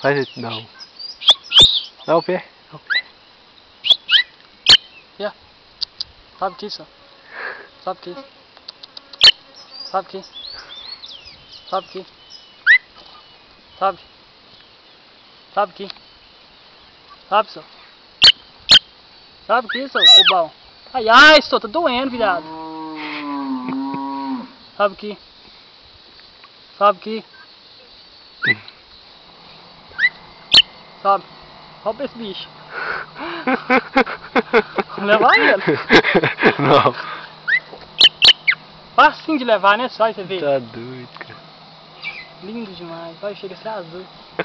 Faz isso, não. Dá o pé. Dá o pé. Yeah. Sobe aqui, só. Sobe aqui. Sobe aqui. Sobe aqui. Sobe. Sobe aqui. Sobe, só. Sobe aqui, só, bobão. Ai, ai, só, tá doendo, viado. Sobe aqui. Sobe aqui. Sobe. Rouba esse bicho. Vamos levar ele. Não. Facinho de levar, né? Só você vê. Tá doido, cara. Lindo demais. Olha, chega a ser azul.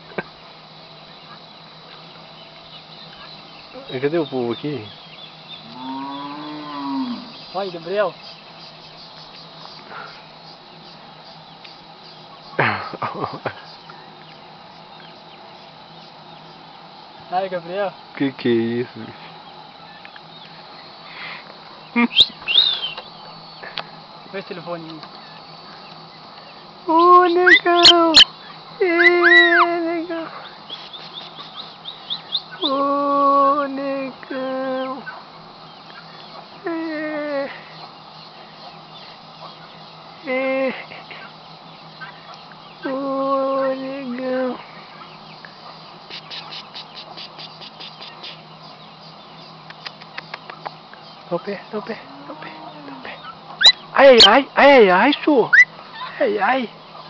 Cadê o povo aqui? Olha, Gabriel. Aí, Gabriel. Que é isso, bicho? Vê esse telefoninho. Ô, negão! Negão! Ô, negão! Ô, negão! Dá o pé, dá o pé, dá o pé, dá o pé. Ai, ai, ai, ai, ai, senhor! Ai, ai!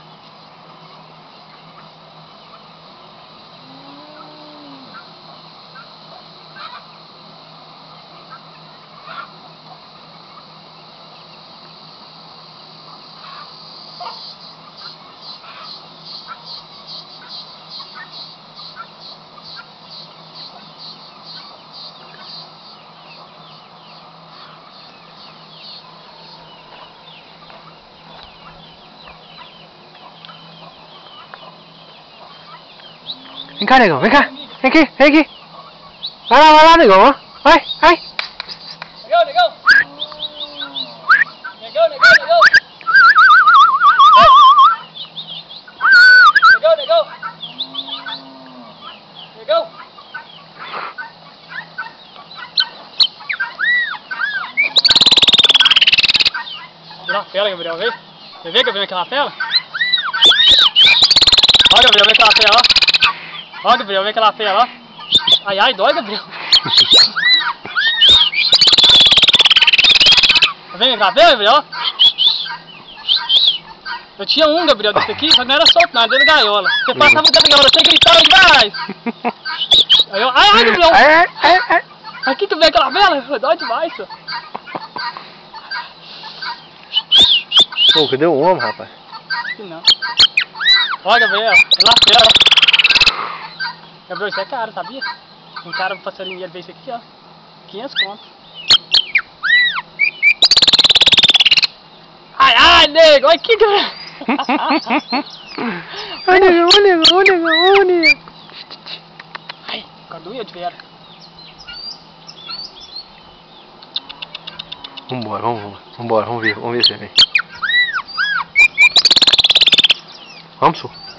Vem cá, negão, vem cá! Vem aqui, vem aqui! Vai lá, negão, ó! Vai, vai! Negão, negão! Negão, negão, negão! Negão, negão! Negão! Aquela tela, Gabriel, vê? Você vê, Gabriel, aquela tela? Ó, Gabriel, vê aquela tela, ó! Ó, Gabriel, vê aquela tela, ó! Ai, ai, dói, Gabriel! Tá vendo aquela tela, Gabriel, ó? Eu tinha um, Gabriel, desse aqui, só que não era solto, não, era dentro da gaiola. Você passava dentro da gaiola, você gritava demais! Aí eu, ai, ai, Gabriel! Ai! Aqui tu vê aquela vela? Dói demais, só. Pô, cadê o homem, rapaz? Aqui não. Ó, Gabriel, é lá fora. Gabriel, isso é caro, sabia? Um cara, um passarinho, ele veio isso aqui, ó. 500 conto. Ai, ai, nego, olha aqui, Gabriel. Ô, negão, ô, negão, ô, negão, ô, negão. Ai, agora doeu de vera. Vambora, vamos ver se vem. Vamos, senhor.